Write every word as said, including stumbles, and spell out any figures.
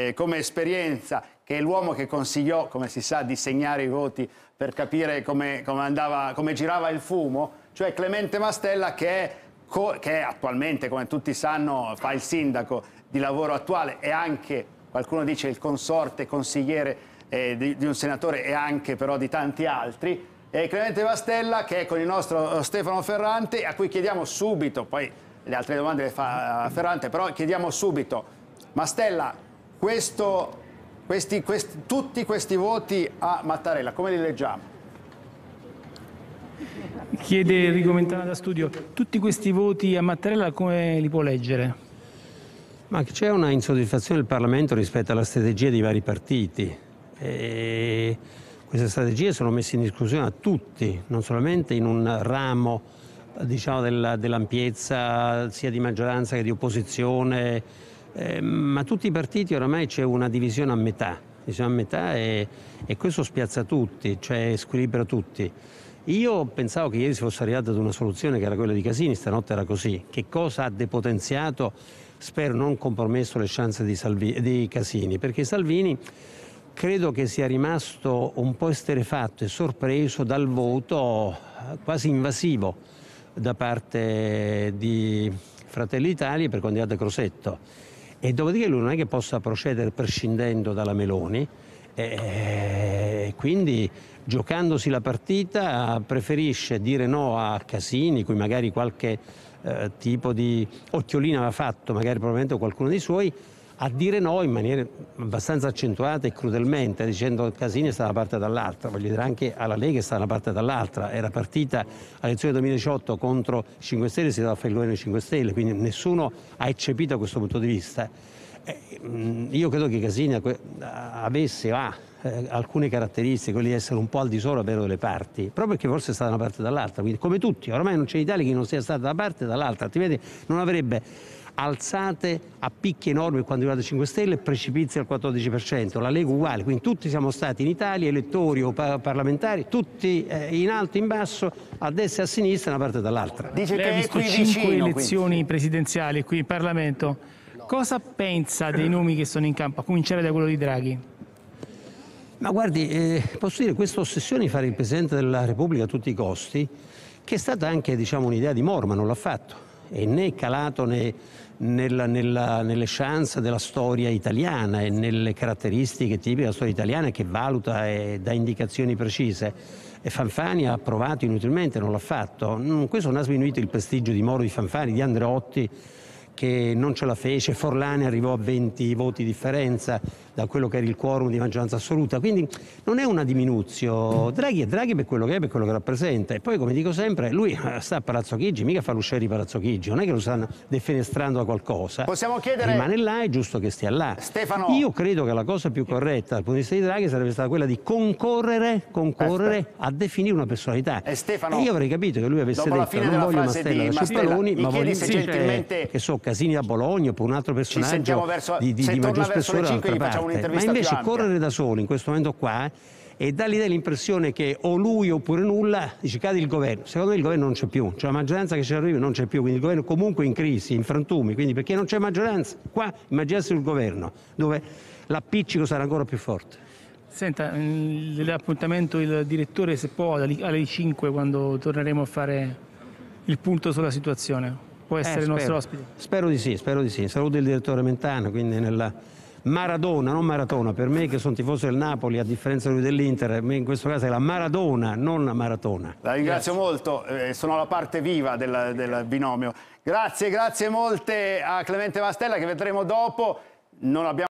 eh, come esperienza, che è l'uomo che consigliò, come si sa, di segnare i voti per capire come, come, andava, come girava il fumo, cioè Clemente Mastella, che è, che è attualmente, come tutti sanno, fa il sindaco di lavoro attuale e anche, qualcuno dice, il consorte, consigliere eh, di, di un senatore e anche però di tanti altri. E Clemente Mastella, che è con il nostro Stefano Ferrante, a cui chiediamo subito, poi le altre domande le fa Ferrante, però chiediamo subito, Mastella, questo, questi, questi, tutti questi voti a Mattarella, come li leggiamo? Chiede Enrico Mentana da studio, tutti questi voti a Mattarella come li può leggere? Ma c'è una insoddisfazione del Parlamento rispetto alla strategia dei vari partiti. E queste strategie sono messe in discussione a tutti, non solamente in un ramo, diciamo, dell'ampiezza sia di maggioranza che di opposizione, eh, ma tutti i partiti oramai c'è una divisione a metà, divisione a metà e, e questo spiazza tutti, cioè squilibra tutti. Io pensavo che ieri si fosse arrivato ad una soluzione che era quella di Casini, stanotte era così. Che cosa ha depotenziato? Spero non compromesso le chance di, Salvi, di Casini, perché Salvini credo che sia rimasto un po' esterrefatto e sorpreso dal voto quasi invasivo da parte di Fratelli d'Italia per candidato Crosetto. E dopodiché lui non è che possa procedere prescindendo dalla Meloni, e quindi giocandosi la partita preferisce dire no a Casini, cui magari qualche eh, tipo di occhiolina aveva fatto, magari probabilmente qualcuno dei suoi, a dire no in maniera abbastanza accentuata e crudelmente, dicendo che Casini sta da una parte e dall'altra. Voglio dire, anche alla Lega sta da una parte e dall'altra. Era partita all'elezione duemiladiciotto contro i cinque Stelle, si doveva fare il governo dei cinque Stelle, quindi nessuno ha eccepito questo punto di vista. Eh, io credo che Casini avesse o ha eh, alcune caratteristiche, quelle di essere un po' al di sopra davvero delle parti, proprio perché forse è stata da una parte e dall'altra. Quindi, come tutti, ormai non c'è Italia che non sia stata da una parte e dall'altra, altrimenti non avrebbe alzate a picchi enormi quando è arrivato cinque Stelle e precipizi al quattordici per cento, la Lega uguale, quindi tutti siamo stati in Italia, elettori o parlamentari, tutti eh, in alto, in basso, a destra e a sinistra, da una parte e dall'altra. Dice Lei che ha visto cinque elezioni quindi. presidenziali qui in Parlamento, cosa pensa dei nomi che sono in campo, a cominciare da quello di Draghi? Ma guardi, eh, posso dire, questa ossessione di fare il Presidente della Repubblica a tutti i costi, che è stata anche, diciamo, un'idea di Moro, ma non l'ha fatto, e né è calato né Nella, nella, nelle chance della storia italiana e nelle caratteristiche tipiche della storia italiana, che valuta e dà indicazioni precise. E Fanfani ha provato inutilmente, non l'ha fatto. Questo non ha sminuito il prestigio di Moro, di Fanfani, di Andreotti, che non ce la fece. Forlani arrivò a venti voti di differenza da quello che era il quorum di maggioranza assoluta, quindi non è una diminuzione. Draghi è Draghi per quello che è, per quello che rappresenta, e poi, come dico sempre, lui sta a Palazzo Chigi, mica fa l'usciere di Palazzo Chigi, non è che lo stanno defenestrando da qualcosa. Possiamo chiedere... rimane là, è giusto che stia là. Stefano... io credo che la cosa più corretta dal punto di vista di Draghi sarebbe stata quella di concorrere, concorrere Aspetta. a definire una personalità. E, Stefano, e io avrei capito che lui avesse detto non voglio Mastella da Cipolloni, ma voglio gentilmente... che so, Casini da Bologna oppure un altro personaggio verso... di, di, di maggior spessore dall'altra parte. Ma invece correre da solo in questo momento qua e dà l'idea l'impressione che o lui oppure nulla, dice cade il governo. Secondo me il governo non c'è più, cioè la maggioranza che ci arriva non c'è più, quindi il governo è comunque in crisi, in frantumi, quindi perché non c'è maggioranza? Qua immaginarsi il governo dove l'appiccico sarà ancora più forte. Senta, l'appuntamento il direttore se può alle cinque, quando torneremo a fare il punto sulla situazione, può essere eh, il nostro ospite? Spero di sì, spero di sì. Saluto il direttore Mentana, quindi nella Maradona, non maratona, per me che sono tifoso del Napoli, a differenza di lui dell'Inter, in questo caso è la Maradona, non la maratona. La ringrazio grazie. molto, eh, sono la parte viva del, del binomio. Grazie, grazie molte a Clemente Mastella, che vedremo dopo. Non abbiamo